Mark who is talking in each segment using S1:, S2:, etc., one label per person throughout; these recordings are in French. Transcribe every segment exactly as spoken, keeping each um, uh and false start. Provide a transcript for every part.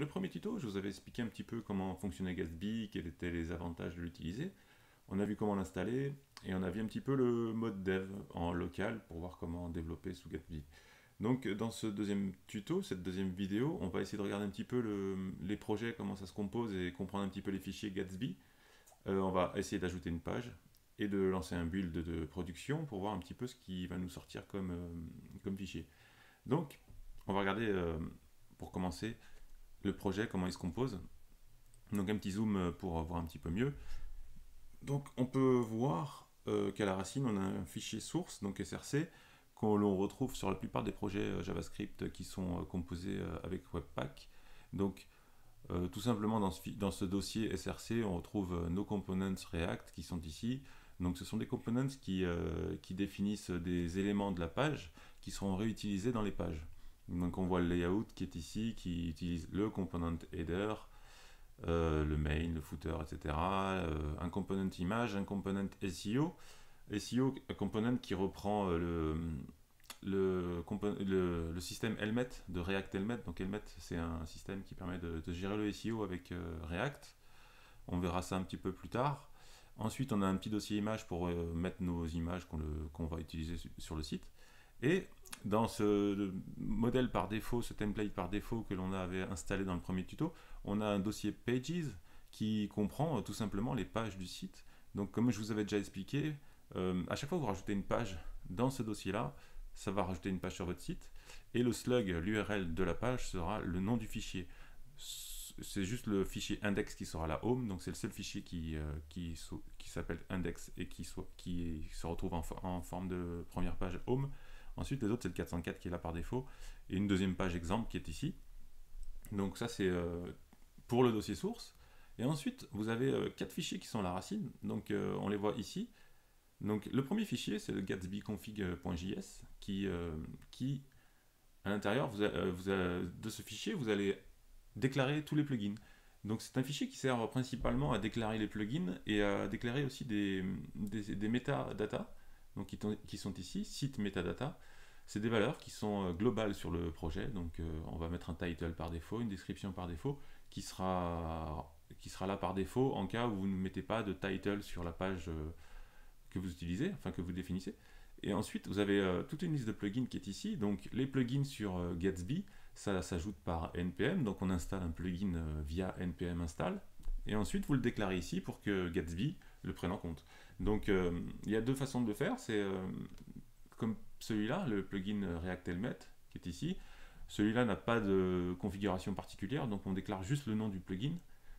S1: le premier tuto, je vous avais expliqué un petit peu comment fonctionnait Gatsby, quels étaient les avantages de l'utiliser. On a vu comment l'installer et on a vu un petit peu le mode dev en local pour voir comment développer sous Gatsby. Donc dans ce deuxième tuto, cette deuxième vidéo, on va essayer de regarder un petit peu le- les projets, comment ça se compose et comprendre un petit peu les fichiers Gatsby. Euh, on va essayer d'ajouter une page et de lancer un build de production pour voir un petit peu ce qui va nous sortir comme, euh, comme fichier. Donc on va regarder euh, pour commencer le projet, comment il se compose. Donc un petit zoom pour voir un petit peu mieux. Donc on peut voir euh, qu'à la racine on a un fichier source, donc S R C, que l'on retrouve sur la plupart des projets euh, JavaScript qui sont euh, composés euh, avec Webpack. Donc euh, tout simplement dans ce, dans ce dossier S R C on retrouve euh, nos components React qui sont ici. Donc ce sont des components qui, euh, qui définissent des éléments de la page qui seront réutilisés dans les pages. Donc on voit le layout qui est ici, qui utilise le component header, euh, le main, le footer, et cetera. Euh, un component image, un component S E O. S E O, un component qui reprend euh, le, le, le, le système Helmet de React Helmet. Donc Helmet, c'est un système qui permet de, de gérer le S E O avec euh, React. On verra ça un petit peu plus tard. Ensuite, on a un petit dossier image pour euh, mettre nos images qu'on qu'on va utiliser su sur le site. Et dans ce modèle par défaut, ce template par défaut que l'on avait installé dans le premier tuto, on a un dossier Pages qui comprend euh, tout simplement les pages du site. Donc comme je vous avais déjà expliqué, euh, à chaque fois que vous rajoutez une page dans ce dossier-là, ça va rajouter une page sur votre site, et le slug, l'U R L de la page, sera le nom du fichier. C'est juste le fichier index qui sera la home, donc c'est le seul fichier qui, euh, qui, qui s'appelle index et qui, soit, qui se retrouve en, en forme de première page home. Ensuite, les autres, c'est le quatre cent quatre qui est là par défaut, et une deuxième page exemple qui est ici. Donc ça, c'est euh, pour le dossier source. Et ensuite, vous avez euh, quatre fichiers qui sont la racine, donc euh, on les voit ici. Donc le premier fichier, c'est le gatsbyconfig.js, qui, euh, qui, à l'intérieur vous vous de ce fichier, vous allez déclarer tous les plugins. Donc c'est un fichier qui sert principalement à déclarer les plugins et à déclarer aussi des, des, des metadata, donc qui, qui sont ici, site metadata. C'est des valeurs qui sont globales sur le projet, donc euh, on va mettre un title par défaut, une description par défaut, qui sera, qui sera là par défaut en cas où vous ne mettez pas de title sur la page euh, que vous utilisez, enfin que vous définissez. Et ensuite, vous avez euh, toute une liste de plugins qui est ici. Donc les plugins sur euh, Gatsby, ça s'ajoute par npm, donc on installe un plugin euh, via npm install, et ensuite vous le déclarez ici pour que Gatsby le prenne en compte. Donc euh, il y a deux façons de le faire, c'est euh, comme celui-là, le plugin React Helmet, qui est ici. Celui-là n'a pas de configuration particulière, donc on déclare juste le nom du plugin.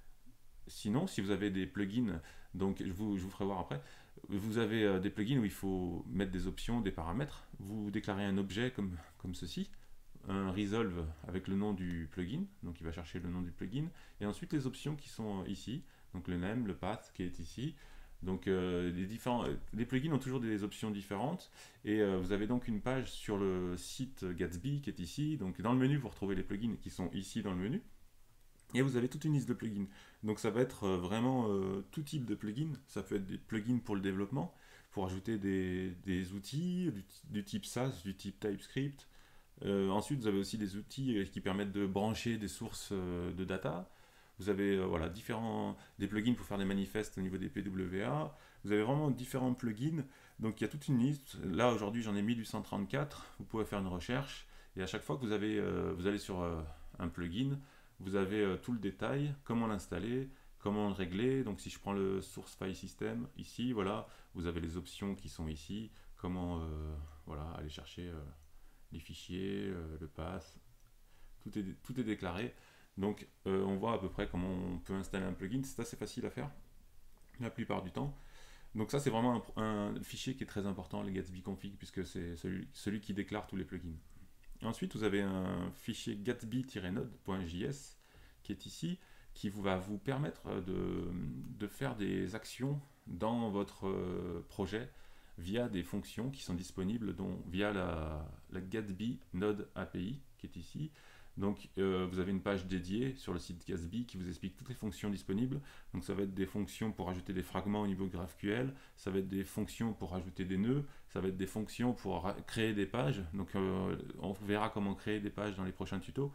S1: Sinon, si vous avez des plugins, donc je vous, je vous ferai voir après, vous avez euh, des plugins où il faut mettre des options, des paramètres, vous déclarez un objet comme, comme ceci, un resolve avec le nom du plugin, donc il va chercher le nom du plugin, et ensuite les options qui sont ici, donc le name, le path qui est ici. Donc euh, les, différents, les plugins ont toujours des options différentes, et euh, vous avez donc une page sur le site Gatsby qui est ici, donc dans le menu vous retrouvez les plugins qui sont ici dans le menu, et vous avez toute une liste de plugins. Donc ça va être euh, vraiment euh, tout type de plugins. Ça peut être des plugins pour le développement, pour ajouter des, des outils du, du, type SaaS, du type TypeScript. Euh, ensuite, vous avez aussi des outils euh, qui permettent de brancher des sources euh, de data. Vous avez euh, voilà, différents, des plugins pour faire des manifestes au niveau des P W A. Vous avez vraiment différents plugins. Donc il y a toute une liste. Là, aujourd'hui, j'en ai mille huit cent trente-quatre. Vous pouvez faire une recherche. Et à chaque fois que vous, avez, euh, vous allez sur euh, un plugin, vous avez euh, tout le détail, comment l'installer, comment le régler. Donc si je prends le source file system, ici, voilà, vous avez les options qui sont ici, comment euh, voilà, aller chercher euh, les fichiers, euh, le path, tout est, tout est déclaré. Donc euh, on voit à peu près comment on peut installer un plugin, c'est assez facile à faire, la plupart du temps. Donc ça c'est vraiment un, un fichier qui est très important, le Gatsby config, puisque c'est celui, celui qui déclare tous les plugins. Ensuite, vous avez un fichier gatsby-node.js qui est ici, qui va vous permettre de, de faire des actions dans votre projet via des fonctions qui sont disponibles dont, via la, la Gatsby Node A P I qui est ici. Donc euh, vous avez une page dédiée sur le site Gatsby qui vous explique toutes les fonctions disponibles. Donc ça va être des fonctions pour ajouter des fragments au niveau GraphQL, ça va être des fonctions pour ajouter des nœuds, ça va être des fonctions pour créer des pages. Donc euh, on verra comment créer des pages dans les prochains tutos.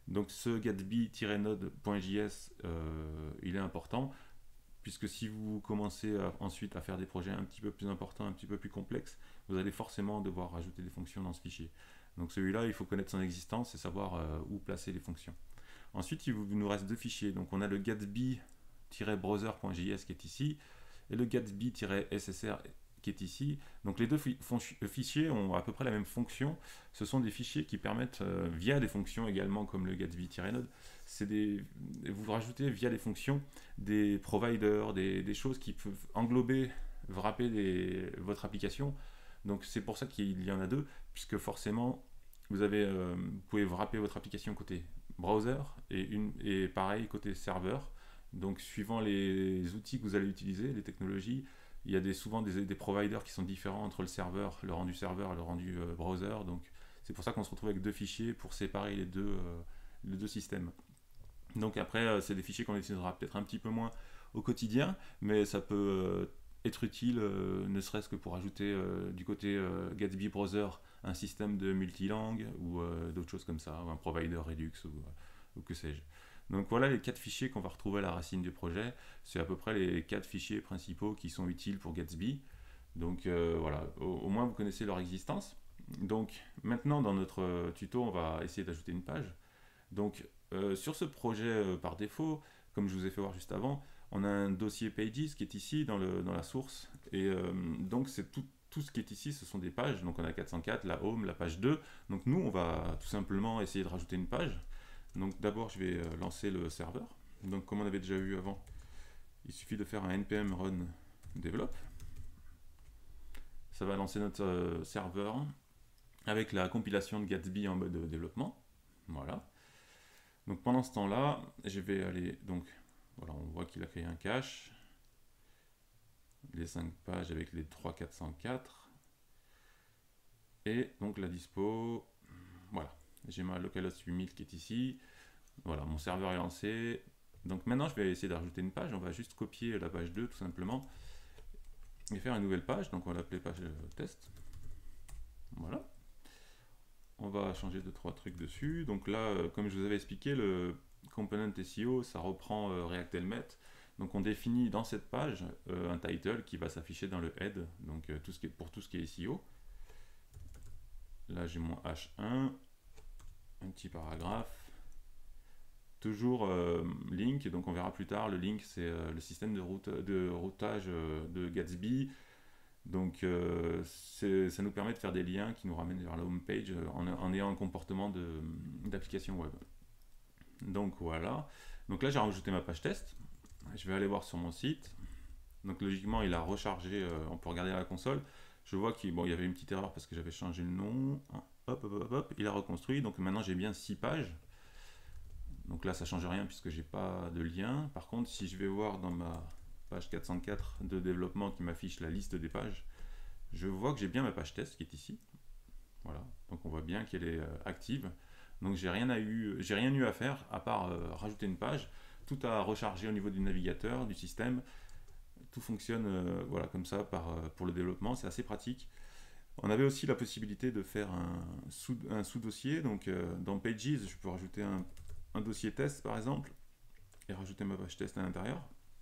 S1: Donc ce gatsby-node.js, euh, il est important, puisque si vous commencez à- ensuite à faire des projets un petit peu plus importants, un petit peu plus complexes, vous allez forcément devoir rajouter des fonctions dans ce fichier. Donc celui-là, il faut connaître son existence et savoir euh, où placer les fonctions. Ensuite, il vous- nous reste deux fichiers. Donc on a le gatsby-browser.js qui est ici, et le gatsby-ssr qui est ici. Donc les deux fi- fichiers ont à peu près la même fonction. Ce sont des fichiers qui permettent, euh, via des fonctions également comme le gatsby-node, c'est des, vous rajoutez via des fonctions des providers, des, des choses qui peuvent englober, wrapper des- votre application. Donc c'est pour ça qu'il y en a deux, puisque forcément vous, avez, euh, vous pouvez wrapper votre application côté browser et, une, et pareil côté serveur. Donc suivant les outils que vous allez utiliser, les technologies, il y a des, souvent des, des providers qui sont différents entre le serveur, le rendu serveur et le rendu euh, browser. Donc c'est pour ça qu'on se retrouve avec deux fichiers pour séparer les deux, euh, les deux systèmes. Donc après, euh, c'est des fichiers qu'on utilisera peut-être un petit peu moins au quotidien, mais ça peut euh, être utile, euh, ne serait-ce que pour ajouter euh, du côté euh, Gatsby Browser un système de multilangue ou euh, d'autres choses comme ça, ou un provider Redux ou, ou que sais-je. Donc voilà les quatre fichiers qu'on va retrouver à la racine du projet. C'est à peu près les quatre fichiers principaux qui sont utiles pour Gatsby. Donc euh, voilà, au, au moins vous connaissez leur existence. Donc maintenant dans notre tuto, on va essayer d'ajouter une page. Donc euh, sur ce projet euh, par défaut, comme je vous ai fait voir juste avant, on a un dossier pages qui est ici dans, le, dans la source. Et euh, donc c'est tout, tout ce qui est ici, ce sont des pages. Donc on a quatre cent quatre, la home, la page deux. Donc nous, on va tout simplement essayer de rajouter une page. Donc d'abord, je vais euh, lancer le serveur. Donc comme on avait déjà vu avant, il suffit de faire un npm run develop. Ça va lancer notre euh, serveur avec la compilation de Gatsby en mode développement. Voilà. Donc pendant ce temps-là, je vais aller, donc voilà, on voit qu'il a créé un cache, les cinq pages avec les trois quatre cent quatre, et donc la dispo, voilà, j'ai ma localhost huit mille qui est ici, voilà, mon serveur est lancé. Donc maintenant je vais essayer d'ajouter une page, on va juste copier la page deux tout simplement, et faire une nouvelle page, donc on va l'appeler page test, voilà. On va changer deux trois trucs dessus, donc là, euh, comme je vous avais expliqué, le component S E O, ça reprend euh, React-Helmet. Donc on définit dans cette page euh, un title qui va s'afficher dans le head, donc euh, tout ce qui est, pour tout ce qui est S E O. Là j'ai mon H un, un petit paragraphe, toujours euh, link, donc on verra plus tard, le link c'est euh, le système de, route, de routage euh, de Gatsby. Donc euh, ça nous permet de faire des liens qui nous ramènent vers la home page euh, en, en ayant un comportement d'application web. Donc voilà. Donc là j'ai rajouté ma page test. Je vais aller voir sur mon site. Donc logiquement il a rechargé, euh, on peut regarder à la console. Je vois qu'il bon, il y avait une petite erreur parce que j'avais changé le nom. Hop, hop, hop, hop, il a reconstruit. Donc maintenant j'ai bien six pages. Donc là ça change rien puisque j'ai pas de lien. Par contre si je vais voir dans ma page quatre cent quatre de développement qui m'affiche la liste des pages, je vois que j'ai bien ma page test qui est ici. Voilà, donc on voit bien qu'elle est euh, active. Donc j'ai rien, eu, j'ai rien eu à faire à part euh, rajouter une page. Tout a rechargé au niveau du navigateur, du système. Tout fonctionne euh, voilà, comme ça par, euh, pour le développement, c'est assez pratique. On avait aussi la possibilité de faire un, sous, un sous-dossier. Donc euh, dans Pages, je peux rajouter un, un dossier test par exemple et rajouter ma page test à l'intérieur.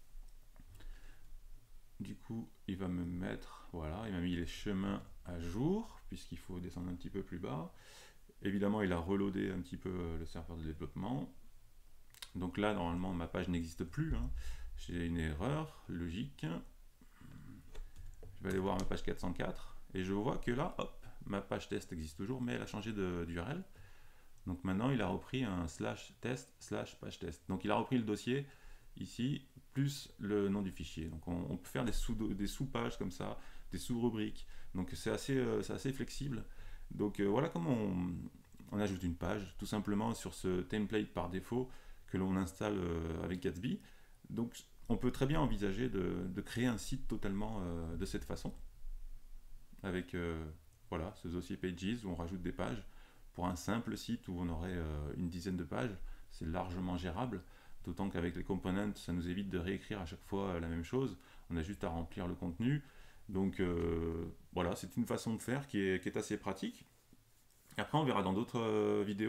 S1: Du coup, il va me mettre, voilà, il m'a mis les chemins à jour, puisqu'il faut descendre un petit peu plus bas. Évidemment, il a reloadé un petit peu le serveur de développement. Donc là, normalement, ma page n'existe plus. Hein. J'ai une erreur logique. Je vais aller voir ma page quatre cent quatre, et je vois que là, hop, ma page test existe toujours, mais elle a changé d'U R L. Donc maintenant, il a repris un slash test slash page test. Donc il a repris le dossier ici, plus le nom du fichier. Donc on, on peut faire des sous-pages des sous comme ça, des sous-rubriques. Donc c'est assez, euh, assez flexible. Donc euh, voilà comment on, on ajoute une page, tout simplement sur ce template par défaut que l'on installe euh, avec Gatsby. Donc on peut très bien envisager de, de créer un site totalement euh, de cette façon, avec euh, voilà, ce dossier pages où on rajoute des pages. Pour un simple site où on aurait euh, une dizaine de pages, c'est largement gérable, d'autant qu'avec les components, ça nous évite de réécrire à chaque fois euh, la même chose, on a juste à remplir le contenu. Donc euh, voilà, c'est une façon de faire qui est, qui est assez pratique. Après, on verra dans d'autres euh, vidéos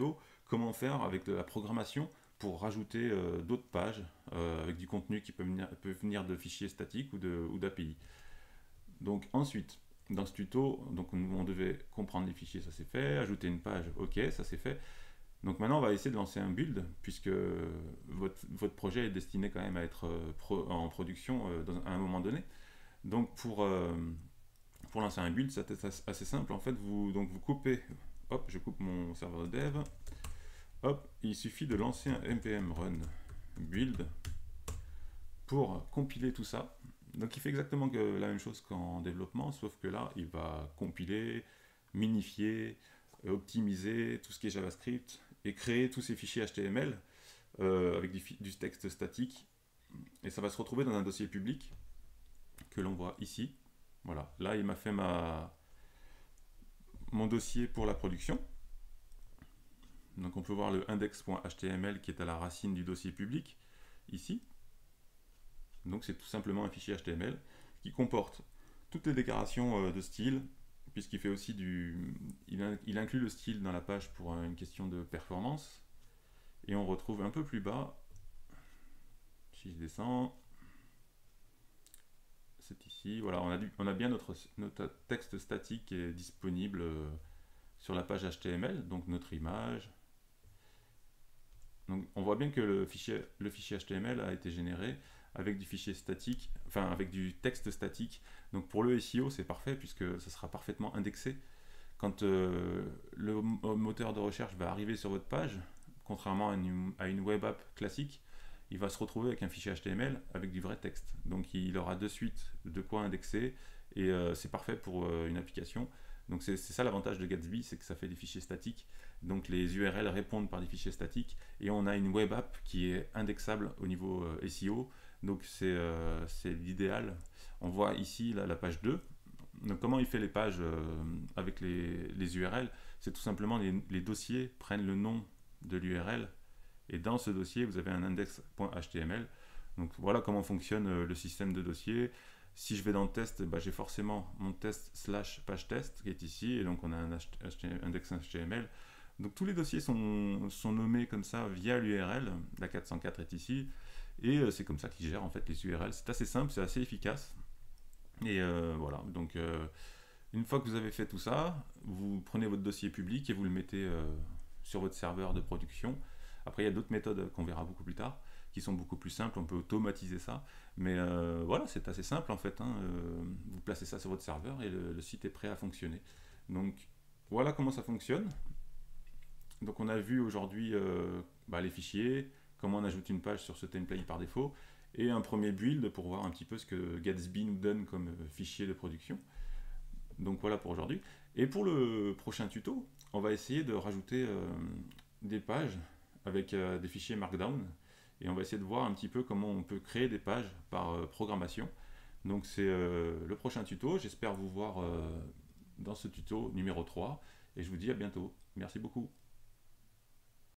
S1: comment faire avec de la programmation pour rajouter euh, d'autres pages euh, avec du contenu qui peut venir, peut venir de fichiers statiques ou de ou d'A P I. Donc ensuite, dans ce tuto, donc on, on devait comprendre les fichiers, ça c'est fait, ajouter une page, ok, ça c'est fait. Donc maintenant on va essayer de lancer un build, puisque votre, votre projet est destiné quand même à être pro, en production euh, dans, à un moment donné. Donc pour, euh, pour lancer un build, c'est assez simple, en fait, vous, donc vous coupez, hop, je coupe mon serveur de dev, hop, il suffit de lancer un npm run build pour compiler tout ça. Donc il fait exactement que la même chose qu'en développement, sauf que là, il va compiler, minifier, optimiser tout ce qui est JavaScript et créer tous ces fichiers H T M L euh, avec du, du texte statique. Et ça va se retrouver dans un dossier public que l'on voit ici. Voilà, là il m'a fait ma, mon dossier pour la production. Donc on peut voir le index.html qui est à la racine du dossier public, ici. Donc c'est tout simplement un fichier H T M L qui comporte toutes les déclarations de style, puisqu'il fait aussi du... Il, in, il inclut le style dans la page pour une question de performance. Et on retrouve un peu plus bas, si je descends, c'est ici, voilà, on a, du, on a bien notre, notre texte statique qui est disponible sur la page H T M L, donc notre image. Donc on voit bien que le fichier, le fichier H T M L a été généré avec du fichier statique, enfin avec du texte statique. Donc pour le S E O, c'est parfait puisque ça sera parfaitement indexé. Quand euh, le moteur de recherche va arriver sur votre page, contrairement à une, à une web app classique, il va se retrouver avec un fichier H T M L avec du vrai texte. Donc il aura de suite de quoi indexer et euh, c'est parfait pour euh, une application. Donc c'est ça l'avantage de Gatsby, c'est que ça fait des fichiers statiques. Donc les U R L répondent par des fichiers statiques et on a une web app qui est indexable au niveau euh, S E O. Donc c'est euh, l'idéal. On voit ici là, la page deux. Donc comment il fait les pages euh, avec les, les U R L? C'est tout simplement les, les dossiers prennent le nom de l'U R L et dans ce dossier vous avez un index.html. Donc voilà comment fonctionne euh, le système de dossier. Si je vais dans le test, bah, j'ai forcément mon test slash page test qui est ici et donc on a un index H T M L. Donc tous les dossiers sont, sont nommés comme ça via l'U R L. La quatre cent quatre est ici et euh, c'est comme ça qu'il gère en fait les U R L. C'est assez simple, c'est assez efficace. Et euh, voilà, donc euh, une fois que vous avez fait tout ça, vous prenez votre dossier public et vous le mettez euh, sur votre serveur de production. Après, il y a d'autres méthodes qu'on verra beaucoup plus tard, qui sont beaucoup plus simples, on peut automatiser ça. Mais euh, voilà, c'est assez simple en fait. Hein. Euh, vous placez ça sur votre serveur et le, le site est prêt à fonctionner. Donc voilà comment ça fonctionne. Donc on a vu aujourd'hui euh, bah, les fichiers, comment on ajoute une page sur ce template par défaut, et un premier build pour voir un petit peu ce que Gatsby nous donne comme fichier de production. Donc voilà pour aujourd'hui. Et pour le prochain tuto, on va essayer de rajouter euh, des pages avec euh, des fichiers Markdown, et on va essayer de voir un petit peu comment on peut créer des pages par euh, programmation. Donc c'est euh, le prochain tuto, j'espère vous voir euh, dans ce tuto numéro trois, et je vous dis à bientôt. Merci beaucoup.